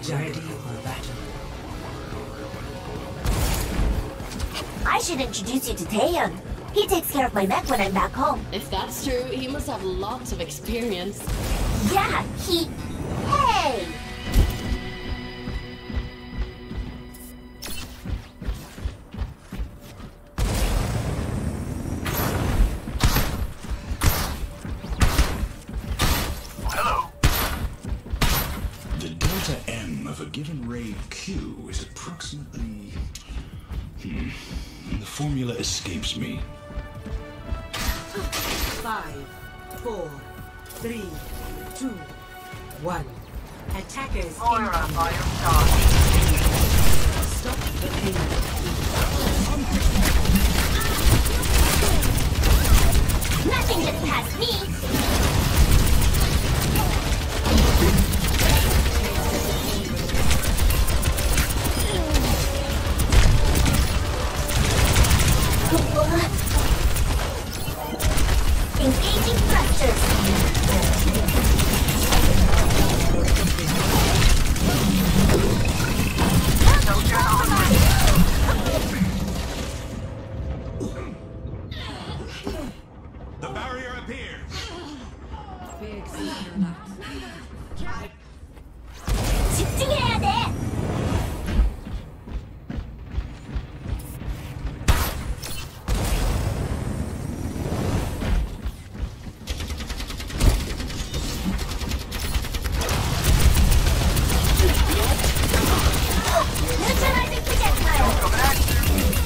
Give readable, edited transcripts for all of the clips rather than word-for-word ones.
Ready for battle. I should introduce you to Taehyun. He takes care of my mech when I'm back home. If that's true, he must have lots of experience. Yeah, Hey! Hello. The delta M of a given ray Q is approximately... The formula escapes me. 5, 4, 3, 2, 1. Attackers Moira by your side. Stop the payload. Nothing gets past me! Engaging thrusters! The barrier appears! 집중해야 돼! Neutralizing projectile!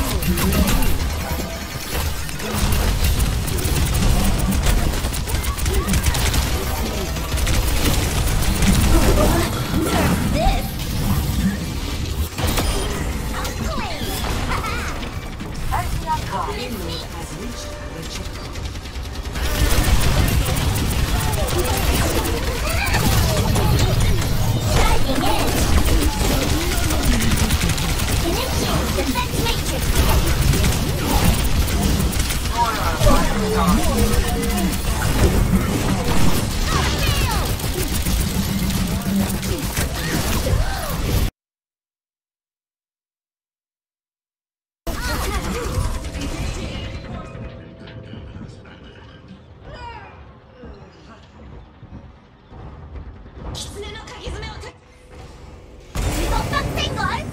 Nerf this! Outplayed! Miss me! Has reached the checkpoint. Diving in! Initiate defense matrix! Moira by your side. 이거 빡센걸?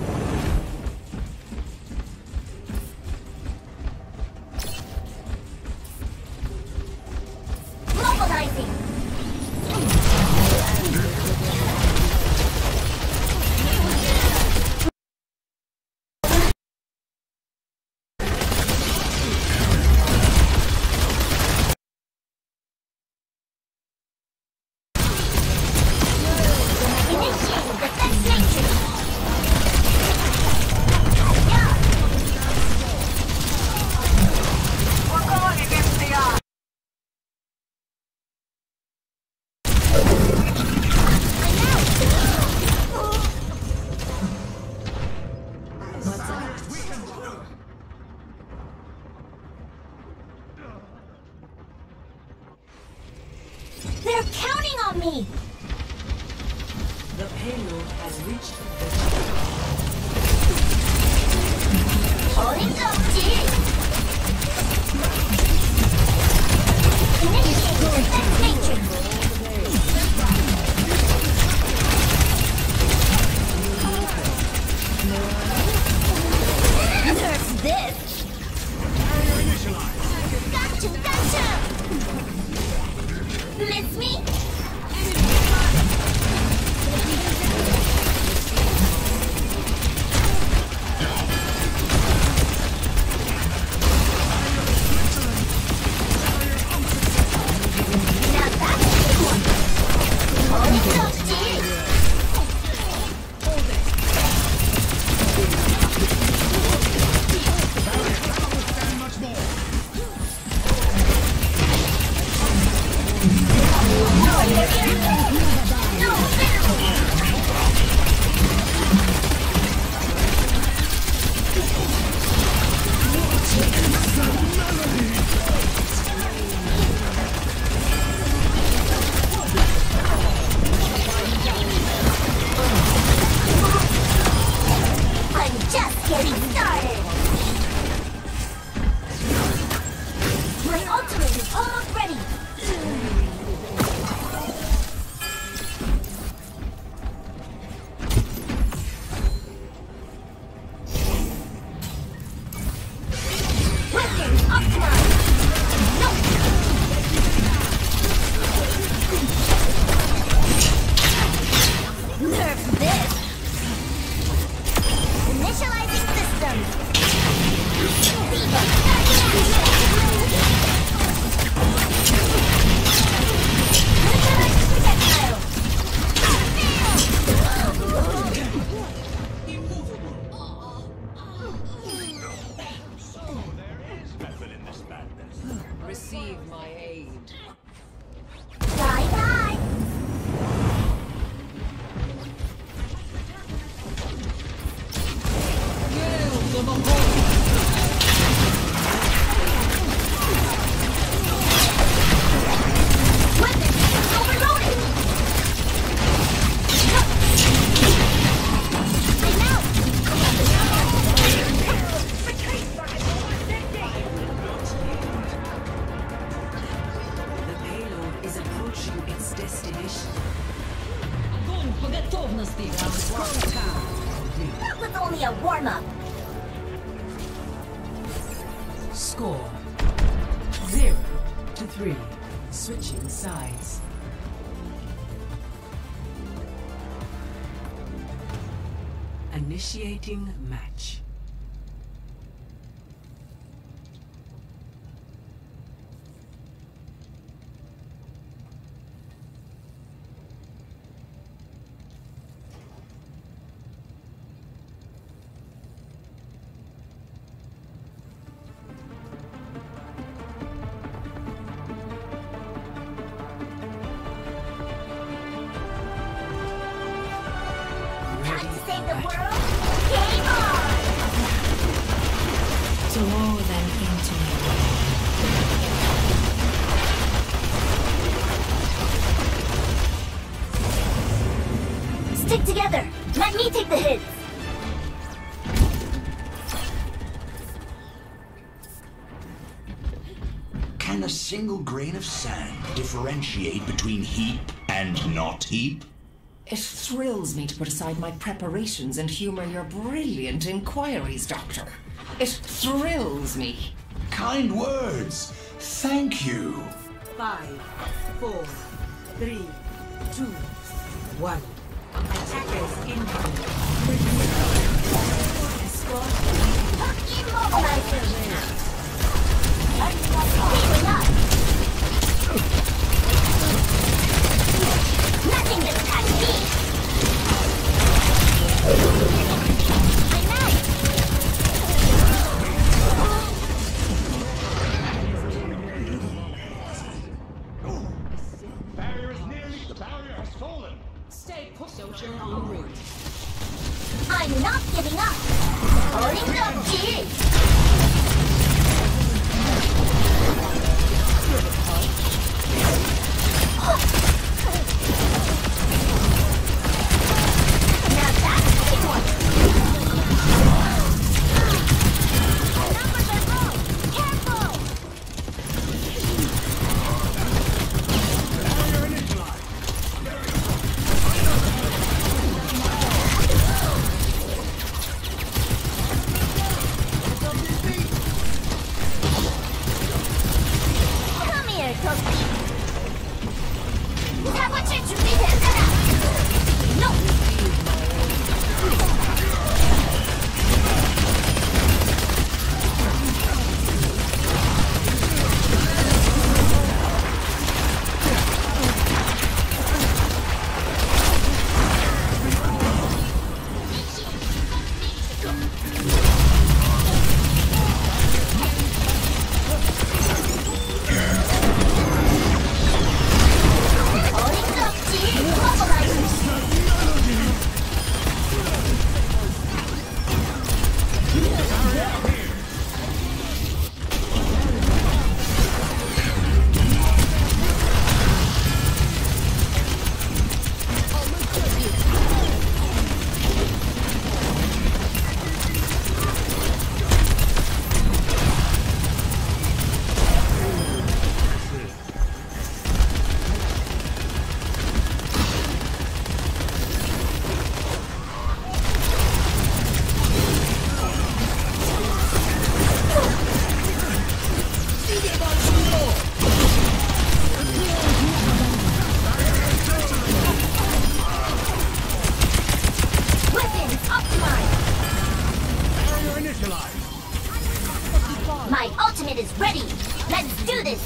Mobilizing! Initiate defense matrix! Yeah! We're going against the odds. They're counting on me! The payload has reached the 어림도 없지! Initiate defense matrix! Nerf this! Gotcha! Miss me? The payload is approaching its destination. That was only a warm-up. Score 0-3. Switching sides. Initiating match. Time to save the world? Game on! Throw them into me. Stick together. Let me take the hits. Can a single grain of sand differentiate between heap and not heap? It thrills me to put aside my preparations and humor your brilliant inquiries, Doctor. It thrills me. Kind words. Thank you. 5, 4, 3, 2, 1. Attackers incoming. Escort. Immobilizer. Keep up. Nothing can touch me. I'm out. The barrier has fallen. Stay put, soldier, en route. I'm not giving up. Holding up, G. Now that's a big one. Numbers are low. Careful. Come here, Toasty. 사고 칠 준비됐잖아. No. Holding up, G. Mobilize. Weapons optimized. My ultimate is ready. Let's do this.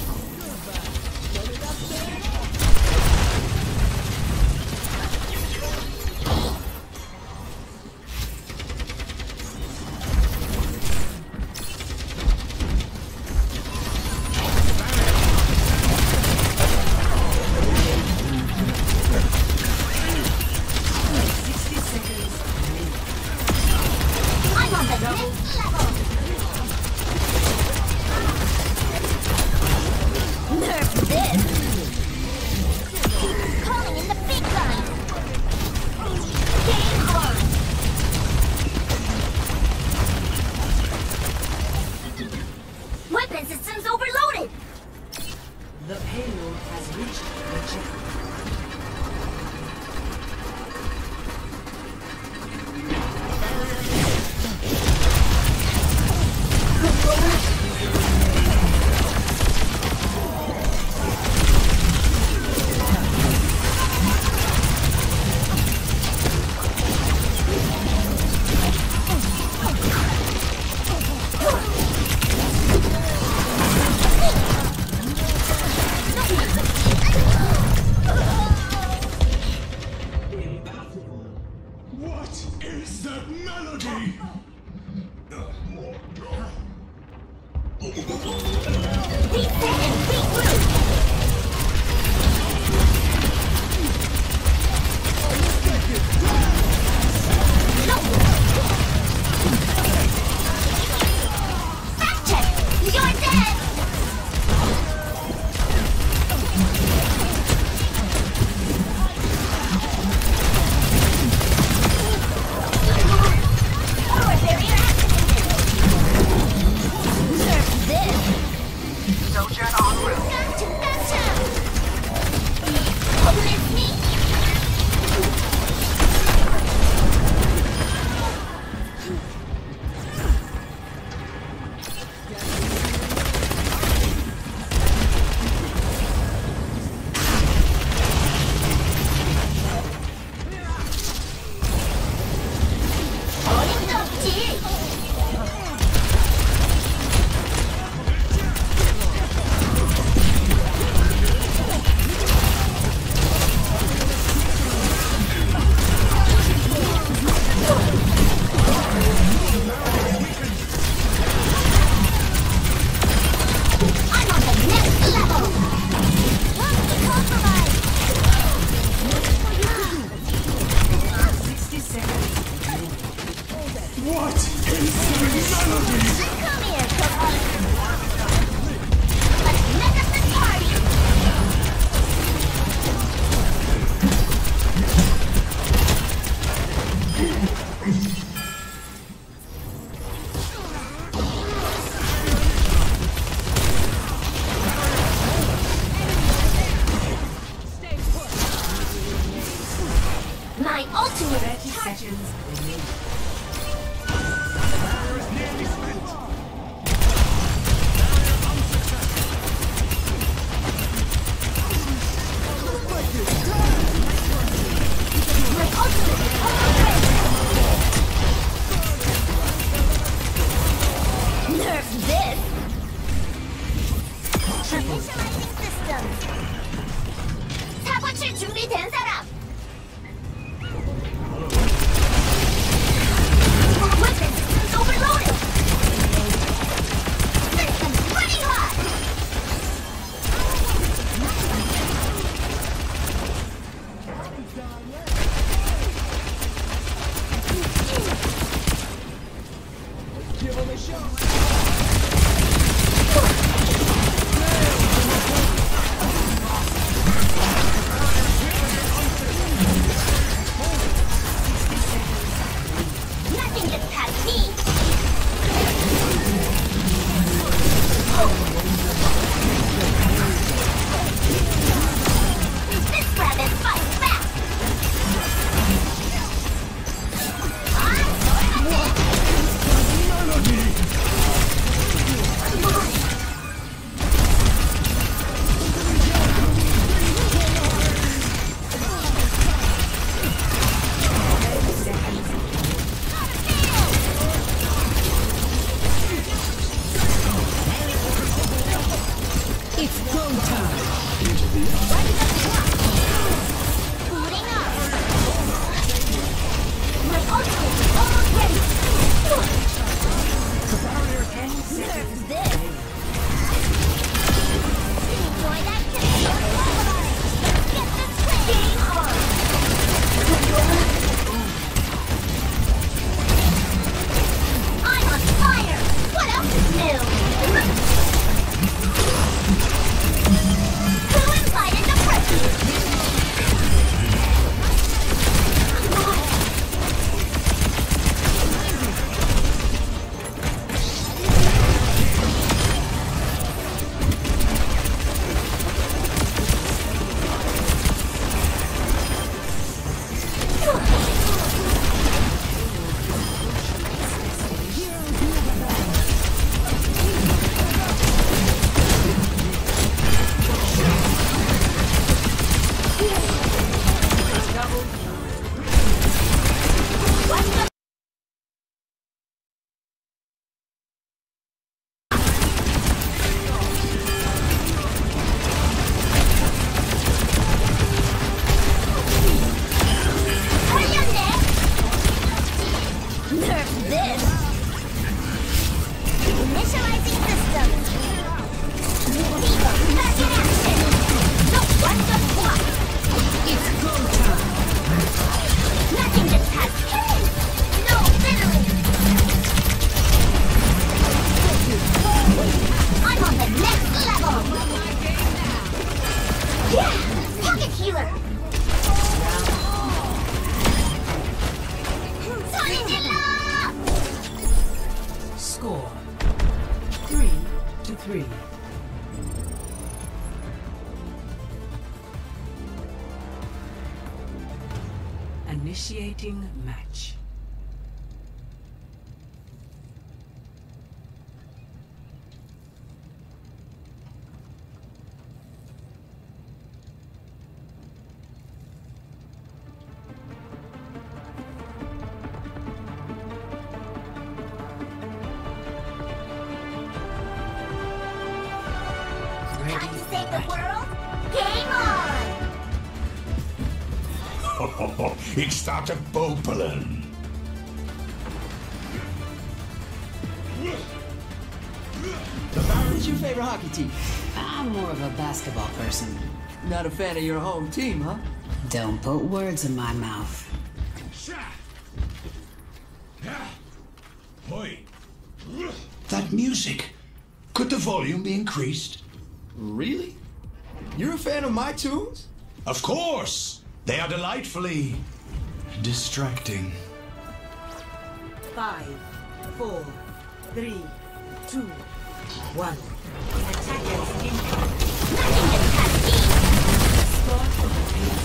I'm on the go. What is that melody? Reset and regroup! Fact check! You're dead! Forward barrier activated! Nerf this! Soldier en route. Gotcha! Miss me? I'm on the next level! Compromise! 60 seconds. What is that melody? Come here, Cookie! Let's mess up the party! My ultimate 30 seconds remaining. My ultimate is almost ready! Nerf this! Initializing systems! 사고칠 준비된 사람! Weapon systems overloaded! Systems running hot! Nothing gets past me! This rabbit fights back! I'm sorry about this! Score 3-3. Initiating match. Time to save the world? Game on! Ik sta te popelen. Who's your favorite hockey team? I'm more of a basketball person. Not a fan of your home team, huh? Don't put words in my mouth. Hoi. That music. Could the volume be increased? Really? You're a fan of my tunes? Of course. They are delightfully distracting. 5, 4, 3, 2, 1. Attackers incoming. Nothing gets past me! Score complete.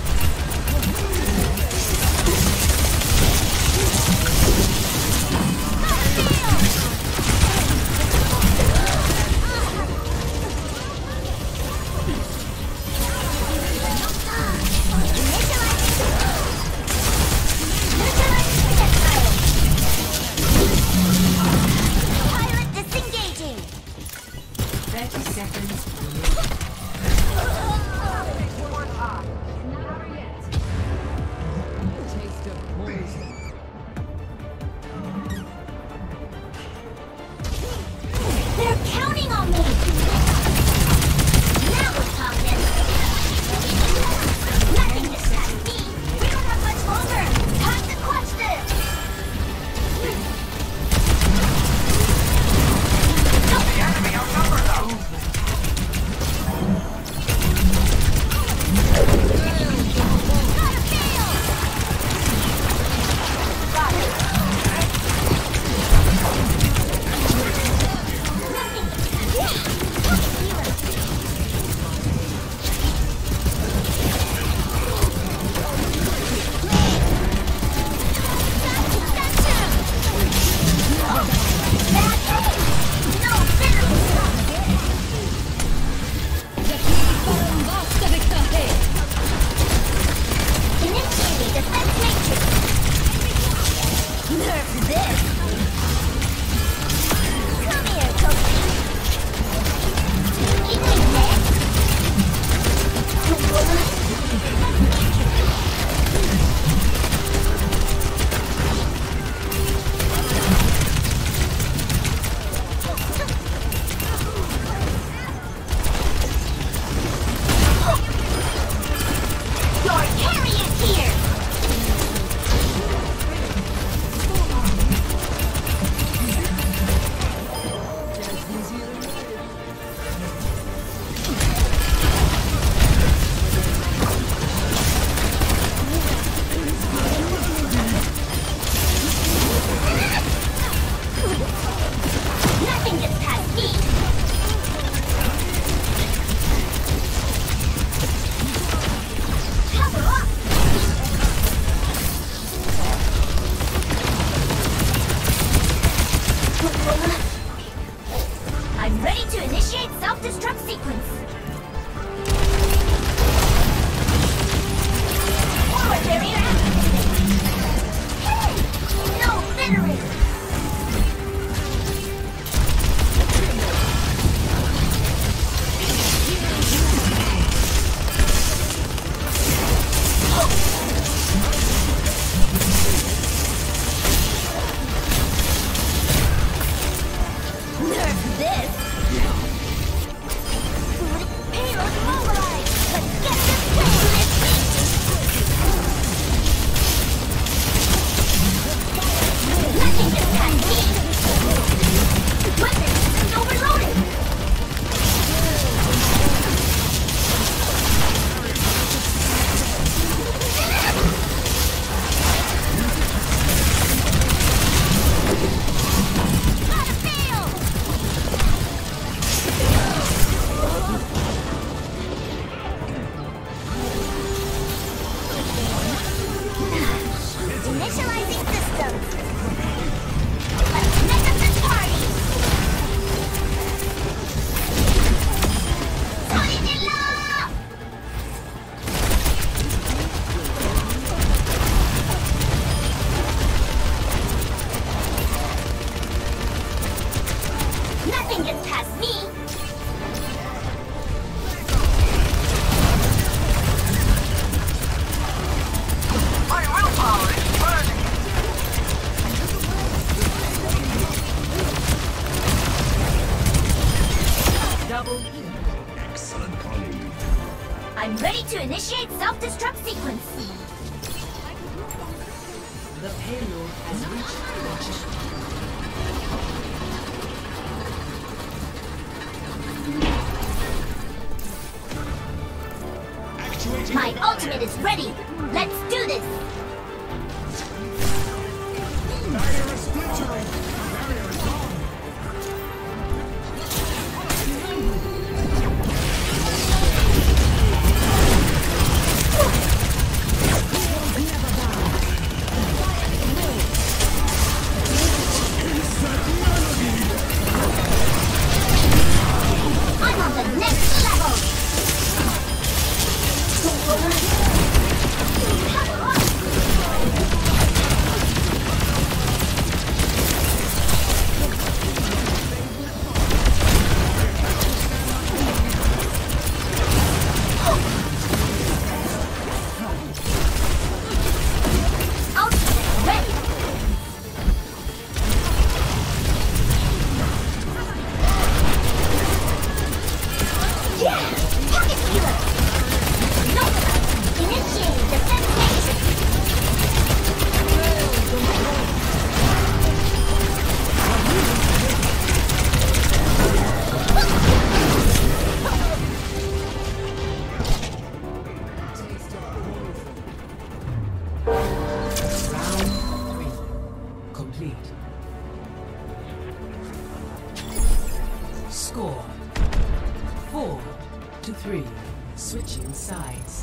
Pilot disengaging! 30 seconds. They're counting on me! Now we're talking! Nothing gets past me! We don't have much longer! Time to clutch this! The enemy outnumbers us. Gotta fail! Got it! Initiating defense matrix! Nerf this! Come here, Toki! Eating next! Your carrier's here! Nothing gets past me! Cover up! I'm ready to initiate self-destruct sequence. Forward barrier activated. Hey! No generator! Nerf this! My ultimate is ready! Let's do this! Barrier is splintering. Barrier is gone. I'm on the next level! Ultimate ready! Yeah! Pocket healer! No! Initiate defense phase! Round 3. Complete. Score 4-3. Switching sides.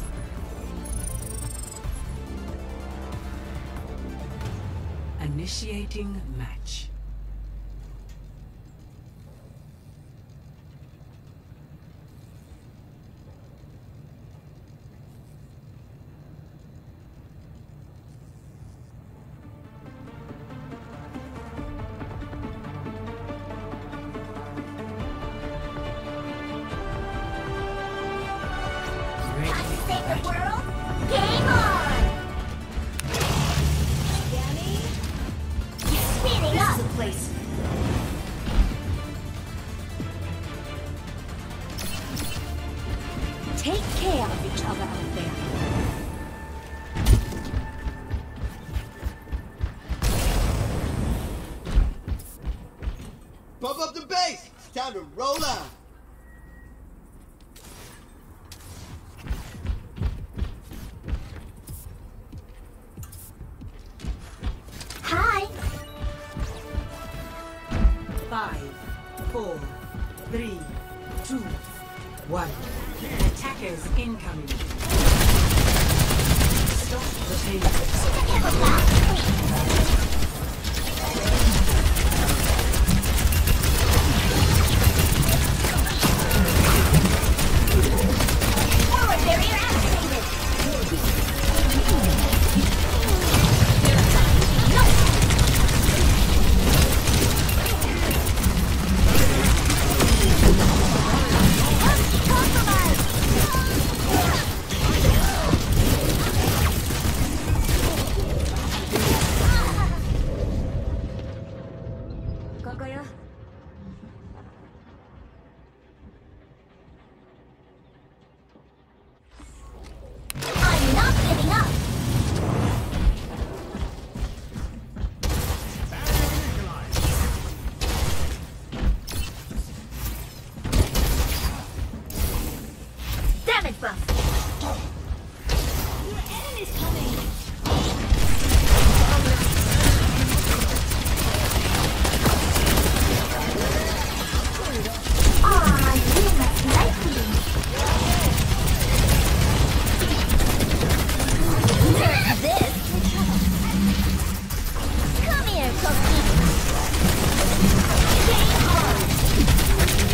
Initiating match. Time to save the world? Game on! Danny? Speeding up! Place. Take care of each other out there. Pump up the bass. It's time to roll out. Hi! 5, 4, 3, 2, 1. Attackers incoming. Stop the payload. Forward barrier activated! I'm not giving up! Damage buff! Your enemy's coming! Ah, you must like me! There's this! Come here, Cookie! Game on!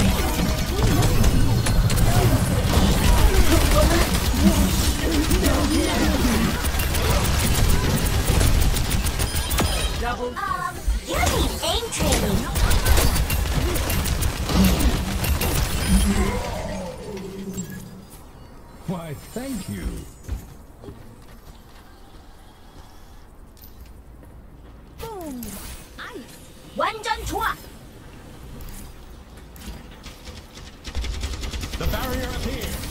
Double. You need aim training! Why, thank you. Boom! Ice! 완전 좋아! The barrier appears.